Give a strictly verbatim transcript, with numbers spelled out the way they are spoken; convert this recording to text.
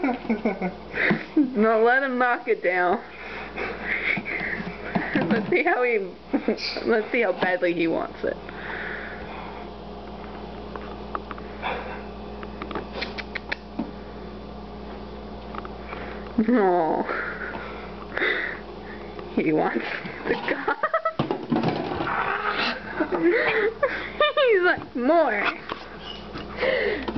No, let him knock it down. Let's see how he. Let's see how badly he wants it. No. He wants the gum. He's like, more.